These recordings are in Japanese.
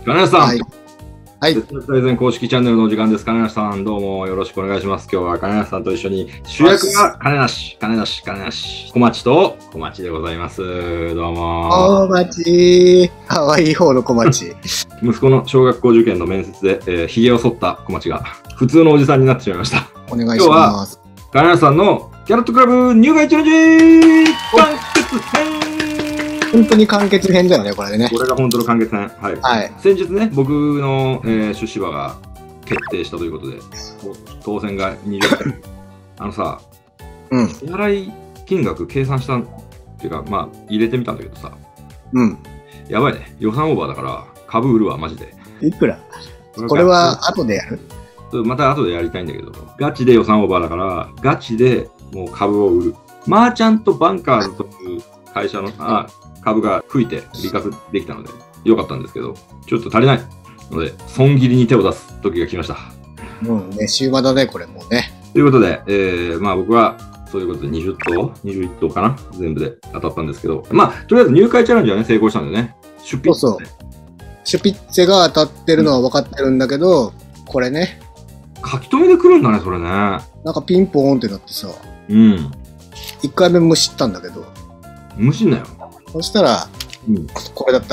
金梨さん、 はい。はい。 節約大全公式チャンネルのお時間です。金梨さん、どうもよろしくお願いします。今日は金梨さんと一緒に、主役が金梨、小町と小町でございます。どうも。 小町。かわいい方の小町。 息子の小学校受験の面接で、髭を剃った小町が、普通のおじさんになってしまいました。 お願いします。 金梨さんのキャロットクラブ入会チャレンジ完結編。 本当に完結編だよね、これね。 これが本当の完結編。はい。 はい。 先日ね、僕の、出資馬が決定したということで、当選が20回。さ、支払い金額計算したっていうか、まあ、入れてみたんだけどさ、やばいね。予算オーバーだから、株売るわ、マジで。 いくら？これは後でやる？ また後でやりたいんだけど、ガチで予算オーバーだから、ガチでもう株を売る。マーチャントバンカーズという会社の、株が吹いて利確できたので、よかったんですけど、ちょっと足りないので、損切りに手を出す時が来ました。 ね、終盤だね、これもうね。 ということで、まあ僕は、そういうことで21等かな全部で当たったんですけど、まあ、とりあえず入会チャレンジはね、成功したんでね。シュピッツェ。 そうそう。シュピッツェが当たってるのは分かってるんだけど、これね。 書き留めで来るんだね、それね。なんかピンポーンってなってさ。 1 回目無視ったんだけど。 無視んなよ。 そしたら、これだった。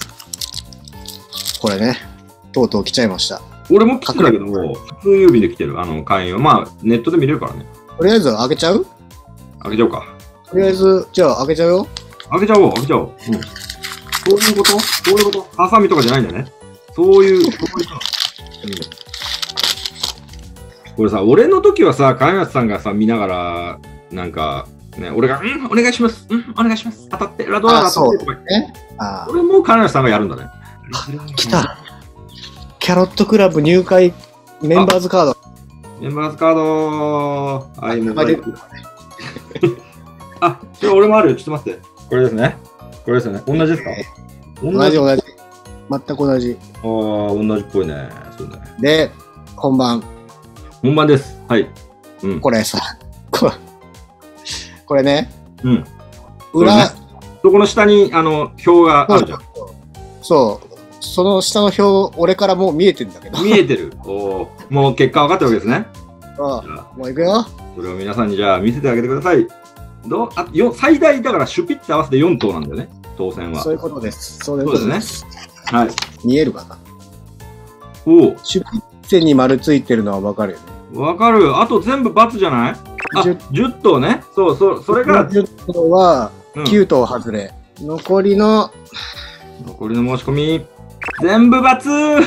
これね。とうとう来ちゃいました。 俺も来てたけど、普通郵便で来てる、会員は。まあ、ネットで見れるからね。 とりあえず開けちゃう？ 開けちゃおうか。 とりあえず、じゃあ開けちゃうよ。 開けちゃおう。そういうことハサミとかじゃないんだよね。そういう。これさ、俺の時はさ、金松さんがさ、見ながら、なんか、ね、俺が、お願いします。お願いします。当たって、ラドラー当たってとか言って。俺も金松さんがやるんだね。 来た。キャロットクラブ入会メンバーズカード。 メンバーズカードはい、もう。俺もあるよ。ちょっと待って。これですね。これですよね。同じですか？ 同じ。全く同じ。 同じっぽいね。そうね。 で、本番です。はい。 これさ、これね。 裏。そこの下に、表があるじゃん。 そう。その下の表、俺からもう見えてんだけど。 見えてる。もう結果分かったわけですね。 もう行くよ。 それを皆さんにじゃあ見せてあげてください。最大だからシュピッて合わせて4等なんだよね。当選は。 そういうことです。 そうですね。はい。 見えるかな？シュピッツェに丸ついてるのは分かるよね。 分かる。あと全部×じゃない？10等ね。そう、それが。 10等は9等外れ。残りの申し込み。全部×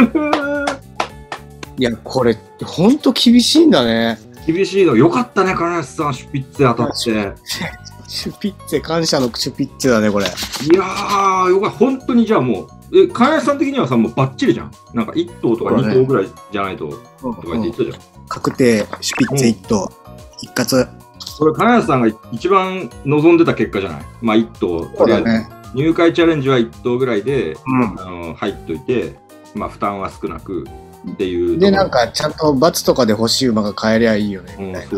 いや、これ、ほんと厳しいんだね。 厳しいの。よかったね、金安さん、シュピッツェ当たって。 シュピッツェ、感謝のシュピッツェだね、これ。 いやー、よかった。本当にじゃあもう、金安さん的にはさ、もうバッチリじゃん。なんか1等とか2等ぐらいじゃないと、とか言ってたじゃん。 確定、シュピッツェ1等、一括。 これ、金安さんが一番望んでた結果じゃない。まあ、1等、とりあえず。入会チャレンジは1等ぐらいで、入っといて、まあ負担は少なくっていう。 で、なんかちゃんと×とかで欲しい馬が買えりゃいいよね。 そう。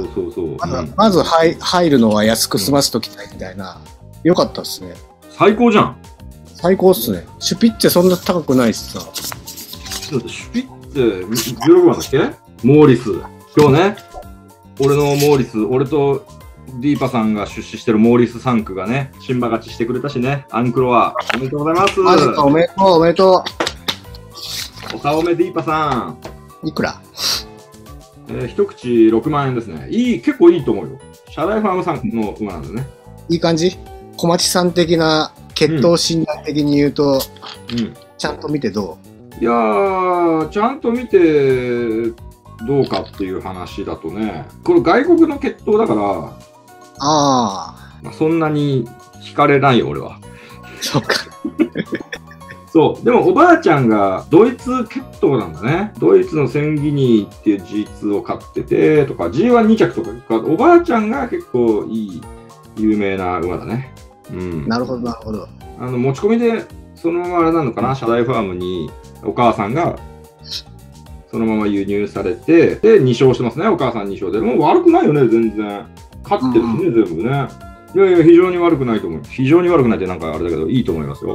まず入るのは安く済ませときたいみたいな。よかったっすね。 最高じゃん。 最高っすね。シュピッツェそんな高くないしさ。 シュピッツェ16番だっけ？モーリス。今日ね、俺のモーリス、俺とディーパさんが出資してるモーリス3区がね、新馬勝ちしてくれたしね、アンクロは。おめでとうございます。 おめでとう。お顔めディーパさん。いくら？ 一口6万円ですね。結構いいと思うよ。シャダイファームさんの馬なんですね。 いい感じ？小町さん的な血統診断的に言うと、ちゃんと見てどう？いやー、ちゃんと見てどうかっていう話だとね、これ外国の血統だから、そんなに惹かれないよ、俺は。 そうか。 そう。でも、おばあちゃんがドイツ血統なんだね。ドイツのセンギニーっていう G2 を飼ってて、とか、G12 着とか、おばあちゃんが結構いい、有名な馬だね。 なるほど。 持ち込みで、そのままあれなのかな、シャダイファームにお母さんが、そのまま輸入されて、で、2勝してますね、お母さん2勝で。もう悪くないよね、全然。勝ってるしね、全部ね。いや、非常に悪くないと思う。非常に悪くないってなんかあれだけど、いいと思いますよ。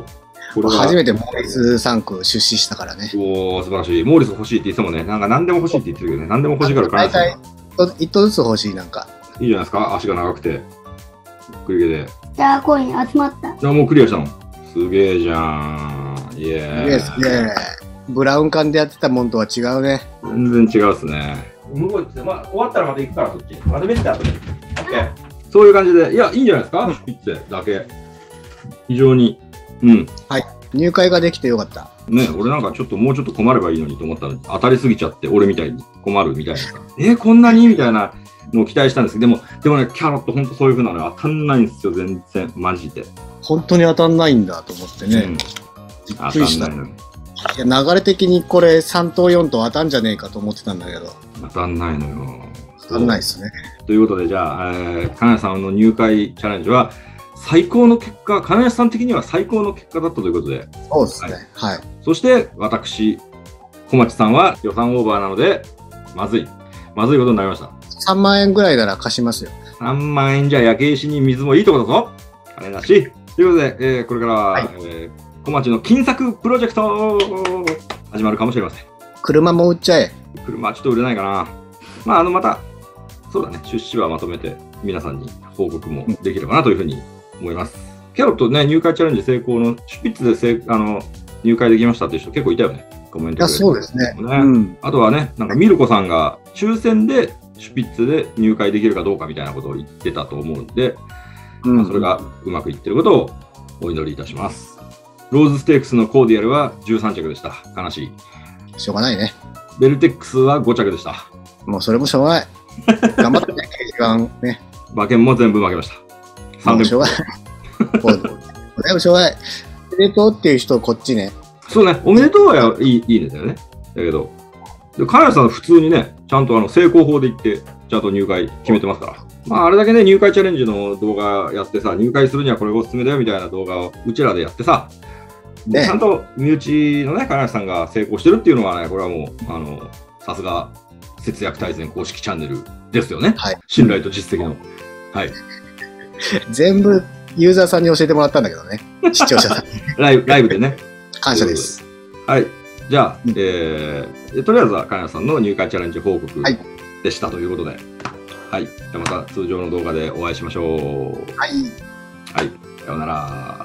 これは初めてモーリス3区出資したからね。 おお、素晴らしい。モーリス欲しいって言ってたもんね。なんか何でも欲しいって言ってるけどね。何でも欲しいから大体1頭ずつ欲しい、なんか。 いいじゃないですか。足が長くて。クリゲで。 じゃあ、コイン集まった。 じゃあもうクリアしたの。すげえじゃん。イエーイ。 すげえ。ブラウン管でやってたもんとは違うね。 全然違うっすね。向こう行って、まあ、終わったらまた行くから、そっち。また見てた後で。そういう感じで、いや、いいんじゃないですか、シュピッツェだけ。非常に。うん。 はい。入会ができてよかった。 ね、俺なんかちょっともうちょっと困ればいいのにと思ったら、当たりすぎちゃって、俺みたいに困るみたいなさ。こんなにみたいなのを期待したんですけど、でもね、キャロットほんとそういう風なの当たんないんですよ、全然。マジで。 本当に当たんないんだと思ってね。 うん、 びっくりした。 当たんないの。 いや、流れ的にこれ3頭4頭当たんじゃねえかと思ってたんだけど。 当たんないのよ。 当たんないですね。 ということで、じゃあ、金谷さんの入会チャレンジは、最高の結果、金谷さん的には最高の結果だったということで。 そうですね。はい。 そして、私、小町さんは予算オーバーなので、まずいことになりました。 3万円ぐらいなら貸しますよ。 3万円じゃ焼け石に水もいいとこだぞ。金なし。ということで、これからは、 はい小町の金策プロジェクト始まるかもしれません。 車も売っちゃえ。 車はちょっと売れないかな。まあ、また、そうだね、出資はまとめて皆さんに報告もできればなというふうに思います。キャロットね、入会チャレンジ成功の、シュピッツで入会できましたっていう人結構いたよね。コメントで。 そうですね。 あとはね、なんかミルコさんが抽選でシュピッツで入会できるかどうかみたいなことを言ってたと思うんで、まあ、それがうまくいってることをお祈りいたします。ローズステークスのコーディアルは13着でした。悲しい。 しょうがないね。 ベルテックスは5着でした。 もうそれもしょうがない。頑張ってね、一番ね。 馬券も全部負けました。3連しょうがない。でもしょうがない。おめでとうっていう人こっちね。 そうね、おめでとうはいいんですよね。だけど、金谷さんは普通にね、ちゃんと成功法で行って、ちゃんと入会決めてますから。まあ、あれだけね、入会チャレンジの動画やってさ、入会するにはこれがおすすめだよみたいな動画をうちらでやってさ、ね、ちゃんと身内のね、金谷さんが成功してるっていうのはね、これはもう、さすが節約大全公式チャンネルですよね。 はい。 信頼と実績の。はい。 全部ユーザーさんに教えてもらったんだけどね。視聴者さんに。 ライブでね。 感謝です。 はい。じゃあ、とりあえずは金谷さんの入会チャレンジ報告でしたということで。はい。じゃあまた通常の動画でお会いしましょう。 はい。 はい。さようなら。